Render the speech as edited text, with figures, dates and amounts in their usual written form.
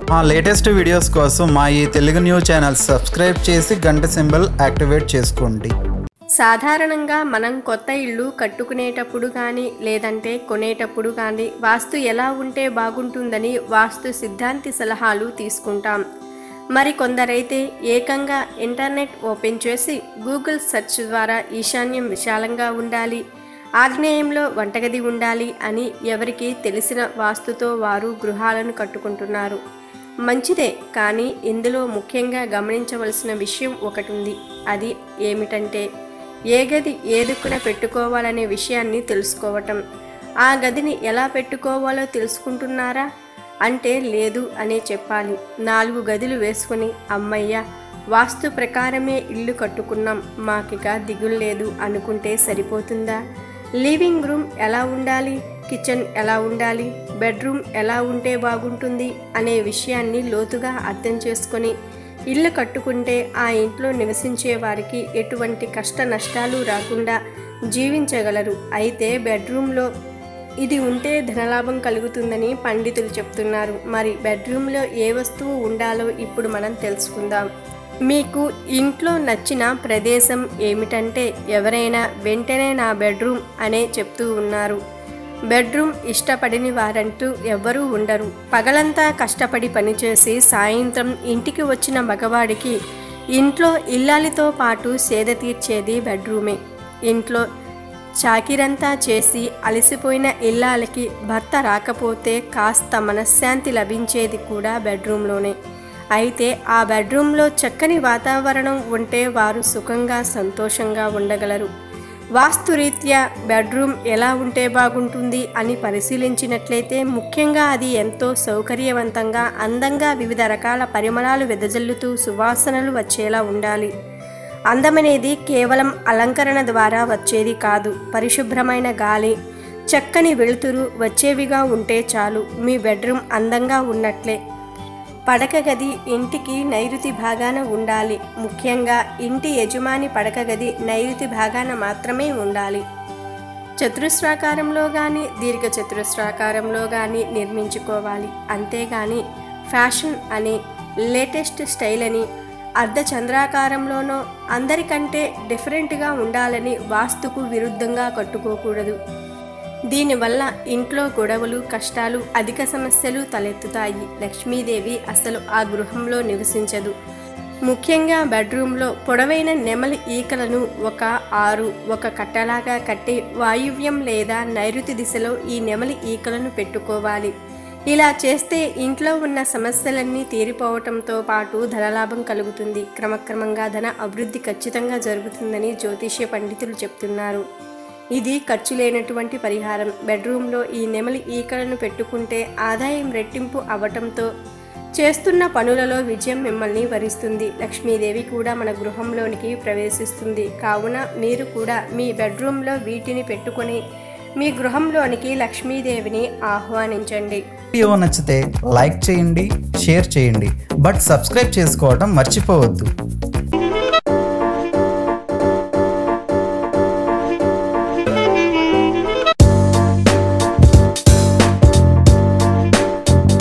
మా latest videos కోసం మా ఈ తెలుగు న్యూస్ ఛానల్ సబ్స్క్రైబ్ చేసి గంట సింబల్ యాక్టివేట్ చేసుకోండి. సాధారణంగా మనం కొత్త ఇల్లు కట్టుకునేటప్పుడు కానీ లేదంటే కొనేటప్పుడు కానీ వాస్తు ఎలా ఉంటే బాగుంటుందని వాస్తు సిద్ధాంతి సలహాలు తీసుకుంటాం. మరి కొందరైతే ఏకంగా ఇంటర్నెట్ ఓపెన్ చేసి గూగుల్ సెర్చ్ ద్వారా ఈశాన్యం విశాలంగా ఉండాలి, ఆగ్నేయంలో వంటగది ఉండాలి అని ఎవరికి తెలిసిన వాస్తుతో వారు గృహాలను కట్టుకుంటున్నారు. మంచిదే, కానీ ఇందులో ముఖ్యంగా గమనించవలసిన విషయం ఒకటి ఉంది. అది ఏమిటంటే ఏ గది ఏ దిక్కున పెట్టుకోవాలనే విషయాన్ని తెలుసుకోవటం. ఆ గదిని ఎలా పెట్టుకోవాలో తెలుసుకుంటున్నారా అంటే లేదు అనే చెప్పాలి. 4 గదులు వేసుకుని అమ్మయ్య వాస్తు ప్రకారమే ఇల్లు కట్టుకున్నాం, మాకిక దిగులు లేదు అనుకుంటే సరిపోతుందా? లివింగ్ రూమ్ ఎలా ఉండాలి, కిచెన్ ఎలా ఉండాలి, బెడ్రూమ్ ఎలా ఉంటే బాగుంటుంది అనే విషయాన్ని లోతుగా అర్థం చేసుకొని ఇల్లు కట్టుకుంటే ఆ ఇంట్లో నివసించే వారికి ఎటువంటి కష్ట నష్టాలు రాకుండా జీవించగలరు. అయితే బెడ్రూమ్లో ఇది ఉంటే ధనలాభం కలుగుతుందని పండితులు చెప్తున్నారు. మరి బెడ్రూమ్లో ఏ వస్తువు ఉండాలో ఇప్పుడు మనం తెలుసుకుందాం. మీకు ఇంట్లో నచ్చిన ప్రదేశం ఏమిటంటే ఎవరైనా వెంటనే నా బెడ్రూమ్ అనే చెప్తూ ఉన్నారు. బెడ్రూమ్ ఇష్టపడిన వారంటూ ఎవ్వరూ ఉండరు. పగలంతా కష్టపడి పనిచేసి సాయంత్రం ఇంటికి వచ్చిన మగవాడికి ఇంట్లో ఇల్లాలితో పాటు సేద తీర్చేది బెడ్రూమే. ఇంట్లో చాకిరంతా చేసి అలసిపోయిన ఇల్లాలకి భర్త రాకపోతే కాస్త మనశ్శాంతి లభించేది కూడా బెడ్రూమ్లోనే. అయితే ఆ బెడ్రూమ్లో చక్కని వాతావరణం ఉంటే వారు సుఖంగా సంతోషంగా ఉండగలరు. వాస్తురీత్యా బెడ్రూమ్ ఎలా ఉంటే బాగుంటుంది అని పరిశీలించినట్లయితే ముఖ్యంగా అది ఎంతో సౌకర్యవంతంగా, అందంగా, వివిధ రకాల పరిమళాలు వెదజల్లుతూ సువాసనలు వచ్చేలా ఉండాలి. అందమనేది కేవలం అలంకరణ ద్వారా వచ్చేది కాదు. పరిశుభ్రమైన గాలి, చక్కని వెలుతురు వచ్చేవిగా ఉంటే చాలు, మీ బెడ్రూమ్ అందంగా ఉన్నట్లే. పడక గది ఇంటికి నైరుతి భాగాన ఉండాలి. ముఖ్యంగా ఇంటి యజమాని పడక గది నైరుతి భాగాన మాత్రమే ఉండాలి. చతురస్రాకారంలో కానీ దీర్ఘ చతురస్రాకారంలో కానీ నిర్మించుకోవాలి. అంతేగాని ఫ్యాషన్ అని, లేటెస్ట్ స్టైల్ అని, అర్ధచంద్రాకారంలోనో అందరికంటే డిఫరెంట్గా ఉండాలని వాస్తుకు విరుద్ధంగా కట్టుకోకూడదు. దీనివల్ల ఇంట్లో గొడవలు, కష్టాలు, అధిక సమస్యలు తలెత్తుతాయి. లక్ష్మీదేవి అసలు ఆ గృహంలో నివసించదు. ముఖ్యంగా బెడ్రూమ్లో పొడవైన నెమలి ఈకలను ఒక 6 ఒక కట్టలాగా కట్టి వాయువ్యం లేదా నైరుతి దిశలో ఈ నెమలి ఈకలను పెట్టుకోవాలి. ఇలా చేస్తే ఇంట్లో ఉన్న సమస్యలన్నీ తీరిపోవటంతో పాటు ధనలాభం కలుగుతుంది. క్రమక్రమంగా ధన అభివృద్ధి ఖచ్చితంగా జరుగుతుందని జ్యోతిష్య పండితులు చెప్తున్నారు. ఇది ఖర్చు లేనటువంటి పరిహారం. బెడ్రూమ్లో ఈ నెమలి ఈకలను పెట్టుకుంటే ఆదాయం రెట్టింపు అవ్వటంతో చేస్తున్న పనులలో విజయం మిమ్మల్ని వరిస్తుంది. లక్ష్మీదేవి కూడా మన గృహంలోనికి ప్రవేశిస్తుంది. కావున మీరు కూడా మీ బెడ్రూమ్లో వీటిని పెట్టుకొని మీ గృహంలోనికి లక్ష్మీదేవిని ఆహ్వానించండి. వీడియో నచ్చితే లైక్ చేయండి, షేర్ చేయండి, బట్ సబ్స్క్రైబ్ చేసుకోవడం మర్చిపోవద్దు.